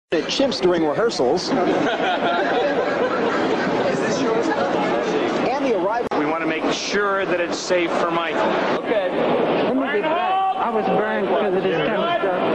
At chimps during rehearsals. And the arrival. We want to make sure that it's safe for Michael. Okay. Let me get back. I was burned because of this chemical.